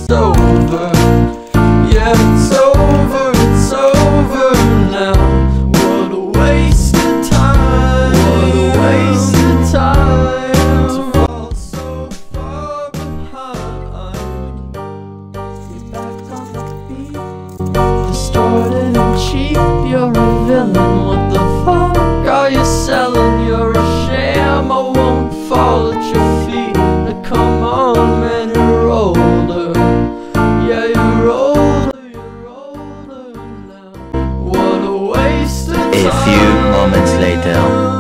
it's over. Yeah, it's over, it's over now. What a waste of time. What a waste of time to fall so far behind. Get back on the beat. Distorted and cheap, you're a villain. What the fuck are you selling? You're a sham, I won't fall at your feet. Now come on, man, you're older. Yeah, you're older, you're older now. What a waste of time. A few moments later.